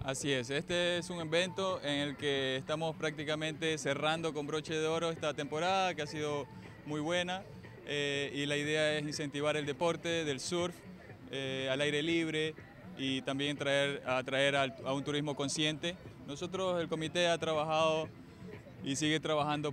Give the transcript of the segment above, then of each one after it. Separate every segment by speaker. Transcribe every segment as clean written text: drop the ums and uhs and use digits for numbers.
Speaker 1: Así es, este es un evento en el que estamos prácticamente cerrando con broche de oro esta temporada que ha sido muy buena y la idea es incentivar el deporte del surf al aire libre y también atraer a un turismo consciente. Nosotros, el comité, ha trabajado y sigue trabajando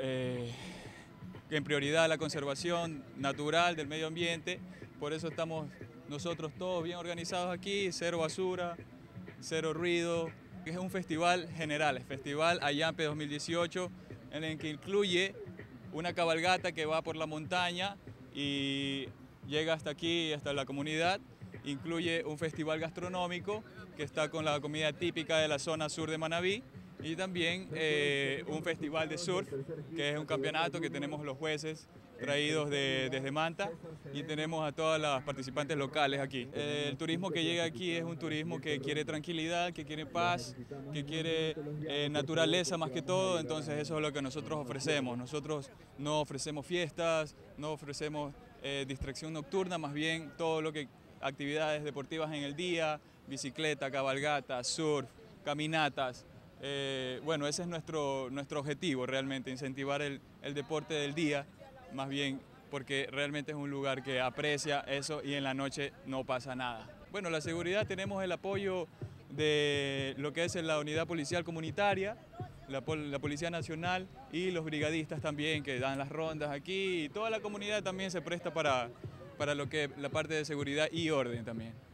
Speaker 1: en prioridad la conservación natural del medio ambiente, por eso estamos nosotros todos bien organizados aquí, cero basura, cero ruido. Es un festival general, el Festival Ayampe 2018, en el que incluye una cabalgata que va por la montaña y llega hasta aquí, hasta la comunidad. Incluye un festival gastronómico que está con la comida típica de la zona sur de Manabí y también un festival de surf, que es un campeonato que tenemos los jueces traídos desde Manta y tenemos a todas las participantes locales aquí. El turismo que llega aquí es un turismo que quiere tranquilidad, que quiere paz, que quiere naturaleza más que todo, entonces eso es lo que nosotros ofrecemos. Nosotros no ofrecemos fiestas, no ofrecemos distracción nocturna, más bien todo lo que actividades deportivas en el día, bicicleta, cabalgata, surf, caminatas. Bueno, ese es nuestro objetivo realmente, incentivar el deporte del día, más bien porque realmente es un lugar que aprecia eso y en la noche no pasa nada. Bueno, la seguridad tenemos el apoyo de lo que es la unidad policial comunitaria, la Policía Nacional y los brigadistas también que dan las rondas aquí y toda la comunidad también se presta para lo que la parte de seguridad y orden también.